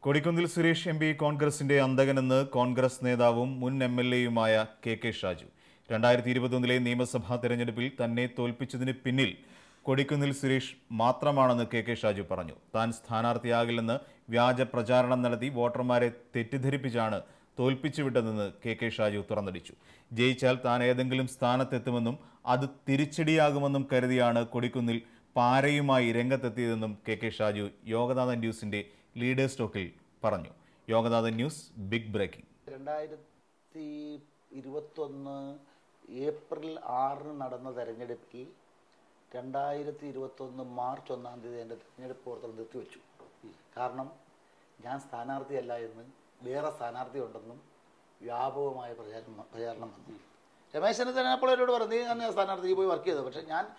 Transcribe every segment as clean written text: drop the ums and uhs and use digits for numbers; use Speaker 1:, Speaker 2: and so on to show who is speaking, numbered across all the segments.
Speaker 1: Kodikunnil Suresh M P കോൺഗ്രസിന്റെ അന്തകനെന്ന് കോൺഗ്രസ് നേതാവും മുൻ എംഎൽഎയുമായ കെ ഷാജു. 2021 നിയമസഭാ തെരഞ്ഞെടുപ്പിൽ തന്നെ തോൽപ്പിച്ചതിന് പിന്നിൽ കൊടിക്കുന്നിൽ സുരേഷ് മാത്രമാണെന്ന് കെ ഷാജു പറഞ്ഞു. താൻ സ്ഥാനാർത്ഥിയാകില്ലെന്ന് വ്യാജ പ്രചാരണം നടത്തി വോട്ടർമാരെ തെറ്റിദ്ധരിപ്പിച്ചാണ് തോൽപ്പിച്ചുവിട്ടതെന്ന് കെ ഷാജു തുറന്നടിച്ചു. ജയിച്ചാൽ താൻ ഏതെങ്കിലും സ്ഥാനത്തെത്തുമെന്നും അത് തിരിച്ചടിയാകുമെന്നും കരുതിയാണ് കൊടിക്കുന്നിൽ പാരയുമായി രംഗത്തെത്തിയതെന്നും കെ ഷാജു യോഗനാഥൻ ന്യൂസിന്റെ ലീഡേഴ്സ് ടോക്കിൽ പറഞ്ഞു. Yoganathan news big breaking.
Speaker 2: 2021 April 6 നടന്ന തെരഞ്ഞെടുപ്പിൽ 2021 മാർച്ച് 1 എൻ്റെ തെരഞ്ഞെടുപ്പ് പ്രവർത്തനം നിർത്തിവെച്ചു. കാരണം ഞാൻ സ്ഥാനാർത്ഥിയല്ല എന്ന് വേറെ സ്ഥാനാർത്ഥി ഉണ്ടെന്നും വ്യാപകമായ പ്രചാരണം വന്നു. രമേശന് തന്നെ അപ്പോൾ എന്നോട് പറഞ്ഞു, നീ തന്നെ സ്ഥാനാർത്ഥി പോയി വർക്ക് ചെയ്തത്. പക്ഷേ ഞാൻ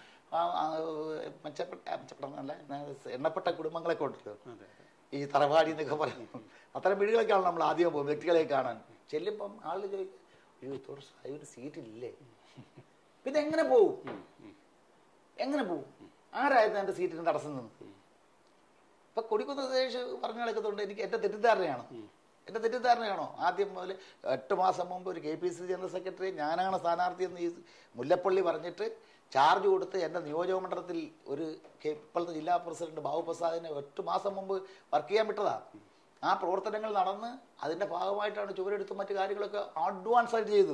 Speaker 2: എണ്ണപ്പെട്ട കുടുംബങ്ങളെ കൊണ്ടല്ലോ, ഈ തറവാടി എന്നൊക്കെ പറയുന്നു, അത്തരം വീടുകളൊക്കെയാണ് നമ്മൾ ആദ്യം പോകും വ്യക്തികളെ കാണാൻ ചെല്ലുമ്പം. ആളുകൾ ചോദിക്കും, അയ്യോ ഇത്തോടെ ഒരു സീറ്റില്ലേ, പിന്നെ എങ്ങനെ പോവും, ആരായിരുന്നു എൻ്റെ സീറ്റിന് തടസ്സം നിന്ന്? ഇപ്പൊ കൊടിക്കുന്നിൽ സുരേഷ് പറഞ്ഞു നടക്കുന്നതുകൊണ്ട് എനിക്ക് എൻ്റെ തെറ്റിദ്ധാരണയാണോ? ആദ്യം മുതൽ 8 മാസം മുമ്പ് ഒരു KPCC ജനറൽ സെക്രട്ടറി ഞാനാണ് സ്ഥാനാർത്ഥി എന്ന് ഈ മുല്ലപ്പള്ളി പറഞ്ഞിട്ട് ചാർജ് കൊടുത്ത് എൻ്റെ നിയോജകമണ്ഡലത്തിൽ ഒരു ഇപ്പോഴത്തെ ജില്ലാ പ്രസിഡന്റ് ബാബു പ്രസാദിനെ 8 മാസം മുമ്പ് വർക്ക് ചെയ്യാൻ വിട്ടതാണ്. ആ പ്രവർത്തനങ്ങൾ നടന്ന് അതിൻ്റെ ഭാഗമായിട്ടാണ് ചുവരെടുത്തും മറ്റു കാര്യങ്ങളൊക്കെ അഡ്വാൻസ് ആയിട്ട് ചെയ്തു.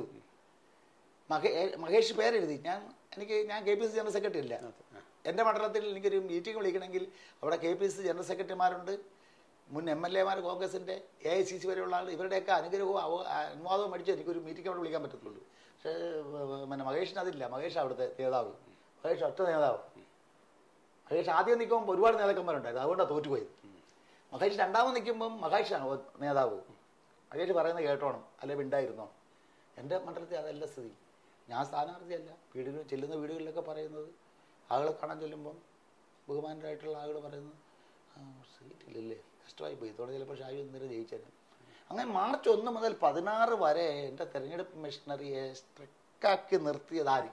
Speaker 2: മഹേഷ് പേരെഴുതി. ഞാൻ KPCC ജനറൽ സെക്രട്ടറി ഇല്ല. എൻ്റെ മണ്ഡലത്തിൽ എനിക്കൊരു മീറ്റിംഗ് വിളിക്കണമെങ്കിൽ അവിടെ KPCC ജനറൽ സെക്രട്ടറിമാരുണ്ട്, മുൻ MLA മാർ, കോൺഗ്രസിൻ്റെ AICC വരെയുള്ള ആൾ, ഇവരുടെയൊക്കെ അനുഗ്രഹവും അനുവാദവും മേടിച്ച് എനിക്കൊരു മീറ്റിംഗ് അവിടെ വിളിക്കാൻ പറ്റത്തുള്ളൂ. പക്ഷേ മഹേഷിന് അതില്ല. മഹേഷ് അവിടുത്തെ നേതാവ്, മഹേഷ് ഒറ്റ നേതാവ്. മഹേഷ് ആദ്യം നിൽക്കുമ്പോൾ ഒരുപാട് നേതാക്കന്മാരുണ്ടായിരുന്നു, അതുകൊണ്ടാണ് തോറ്റുപോയത്. മഹേഷ് രണ്ടാമത് നിൽക്കുമ്പം മഹേഷാണ് നേതാവ്. മഹേഷ് പറയുന്നത് കേട്ടോണം, അല്ലെ ഉണ്ടായിരുന്നോ. എൻ്റെ മണ്ഡലത്തിൽ അതല്ല സ്ഥിതി. ഞാൻ സ്ഥാനാർത്ഥിയല്ല. ചെല്ലുന്ന വീടുകളിലൊക്കെ പറയുന്നത്, ആളുകളെ കാണാൻ ചെല്ലുമ്പം ബഹുമാനരായിട്ടുള്ള ആളുകൾ പറയുന്നത്, സീറ്റില്ലല്ലേ, കഷ്ടമായി പോയി, ഇതോടെ ചിലപ്പോൾ ഷാജു ഇന്നലെ ജയിച്ചേനെ. അങ്ങനെ മാർച്ച് 1 മുതൽ 16 വരെ എൻ്റെ തെരഞ്ഞെടുപ്പ് മെഷീനറിയെ സ്ട്രിക്റ്റാക്കി നിർത്തിയതാര്?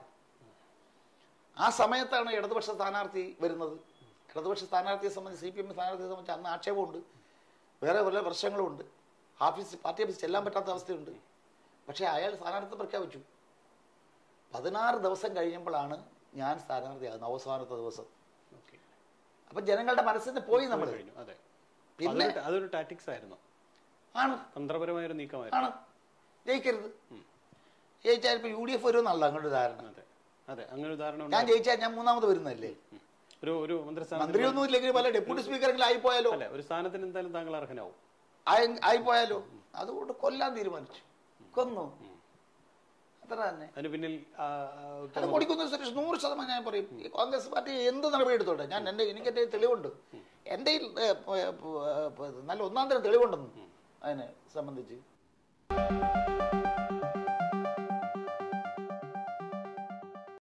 Speaker 2: ആ സമയത്താണ് ഇടതുപക്ഷ സ്ഥാനാർത്ഥി വരുന്നത്. ഇടതുപക്ഷ സ്ഥാനാർത്ഥിയെ സംബന്ധിച്ച്, CPM സ്ഥാനാർത്ഥിയെ സംബന്ധിച്ച് അന്ന് ആക്ഷേപമുണ്ട്, വേറെ പല പ്രശ്നങ്ങളുമുണ്ട്, പാർട്ടി ഓഫീസ് ചെല്ലാൻ പറ്റാത്ത അവസ്ഥയുണ്ട്. പക്ഷേ അയാൾ സ്ഥാനാർത്ഥി പ്രഖ്യാപിച്ചു. 16 ദിവസം കഴിഞ്ഞപ്പോഴാണ് ഞാൻ സ്ഥാനാർത്ഥിയാകുന്നത്, അവസാനത്തെ ദിവസം. അപ്പം ജനങ്ങളുടെ മനസ്സിൽ നിന്ന് പോയി നമ്മൾ. പിന്നെ
Speaker 3: അതൊരു ടാക്ടിക്സ് ആയിരുന്നു,
Speaker 2: ആണ്,
Speaker 3: തന്ത്രപരമായ ഒരു നീക്കമായിരുന്നു.
Speaker 2: ജയിക്കരുത്, ജയിച്ചാൽ ഇപ്പൊ UDF വരുമെന്നല്ല അങ്ങോട്ട് ധാരണ. ഞാൻ ജയിച്ചാൽ ഞാൻ മൂന്നാമത് വരുന്നല്ലേ,
Speaker 3: ഒരു
Speaker 2: മന്ത്രിയൊന്നും ഇല്ലെങ്കിൽ പല ഡെപ്യൂട്ടി സ്പീക്കറെങ്കിലും ആയിപ്പോയാലോ,
Speaker 3: ഒരു സ്ഥാനത്തിന് എന്തായാലും താങ്കൾ അർഹനാവും,
Speaker 2: ആയിപ്പോയാലോ. അതുകൊണ്ട് കൊല്ലാൻ തീരുമാനിച്ചു, കൊന്നു. അത്ര തന്നെ.
Speaker 3: അതിന് പിന്നിൽ
Speaker 2: കൊടിക്കുന്നിൽ സുരേഷ് 100% ഞാൻ പറയും, കോൺഗ്രസ് പാർട്ടി എന്ത് നടപടി എടുത്തോട്ടെ. എനിക്ക് എൻ്റെ തെളിവുണ്ട്, എൻ്റെ നല്ല ഒന്നാം തരം തെളിവുണ്ടെന്ന് അതിനെ സംബന്ധിച്ച്.